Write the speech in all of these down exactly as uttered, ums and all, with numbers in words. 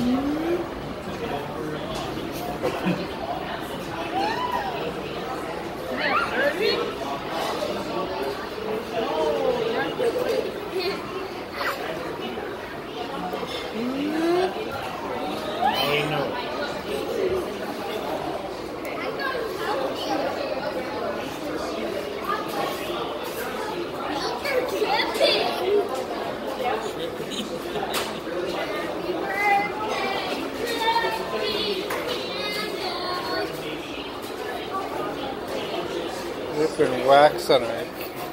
They've been waxing it.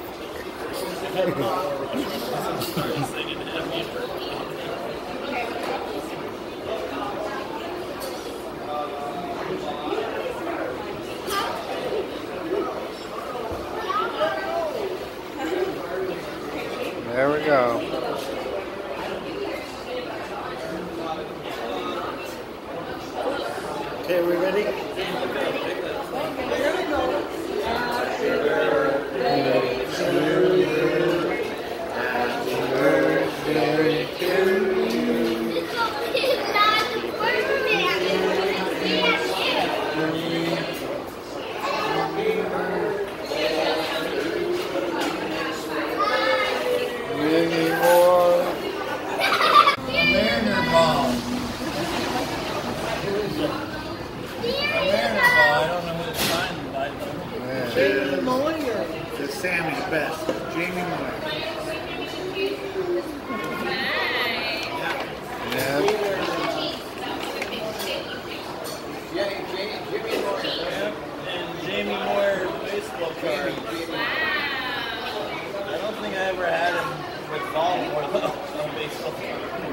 There we go. Okay, we ready? Jamie Moyer. It's Sammy's best. Jamie Moyer. Yeah. Yeah, Jamie Moyer. And Jamie Moyer baseball card. Wow. I don't think I ever had him with Baltimore though. No baseball card.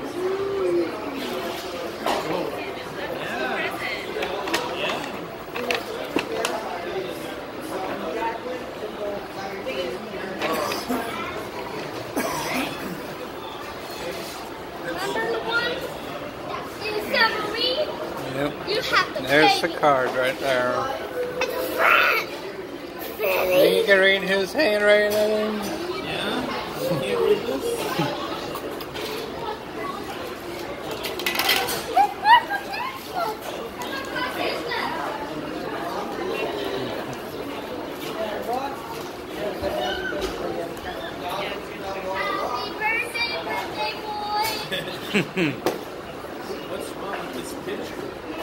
Yep. You have to There's pay the card right there. me. You can read his handwriting. Yeah? Can you read this? Happy birthday, birthday boy. What's wrong with this picture?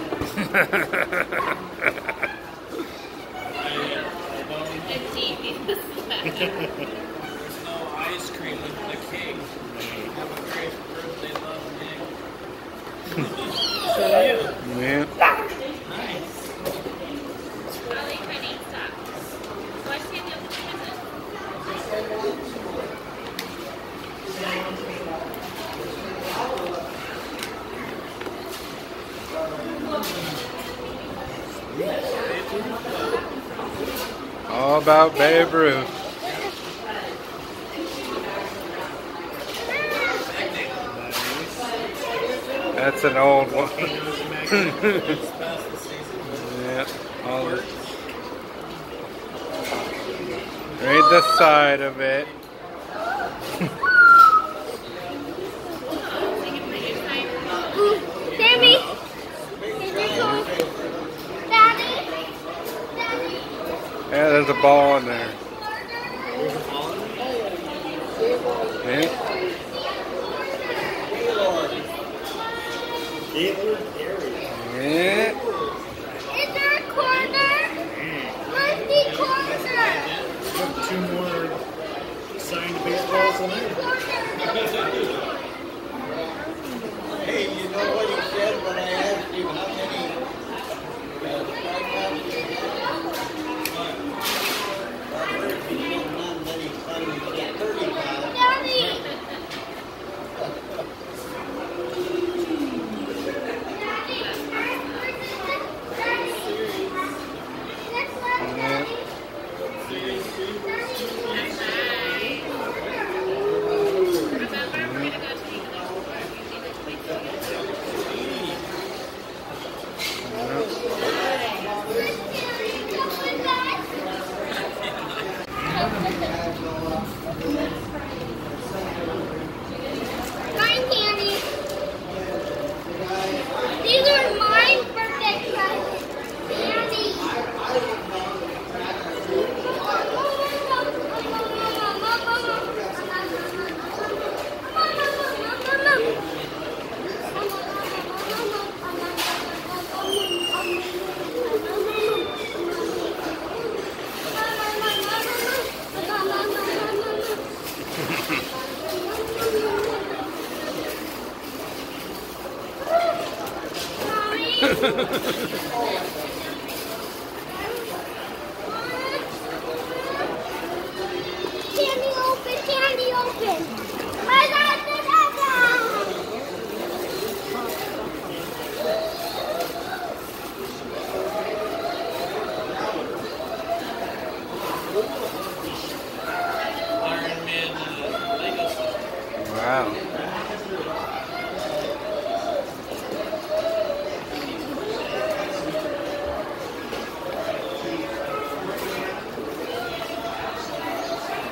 There's no ice cream with the king. Have a great birthday, love, Nick. So you. Yeah. Nice. All about Babe Ruth. That's an old one. Yeah. All the, read the side of it. Sammy. Daddy. Daddy. Yeah, there's a ball in there. Yeah. Yeah. Is there a corner? Where's the corner? Two more signed baseballs in there. Hey, you know what you said when I asked you how many Daddy. Yeah. Candy open, candy open. I got the dada. Iron Man uh, Lego set. Wow.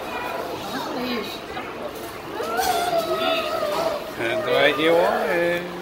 That's what you wanted.